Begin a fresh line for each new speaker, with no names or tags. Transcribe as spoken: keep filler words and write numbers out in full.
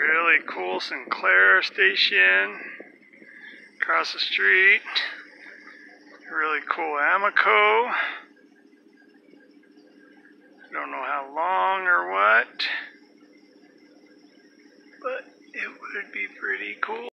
Really cool Sinclair station across the street. Really cool Amoco. Don't know how long or what, but it would be pretty cool.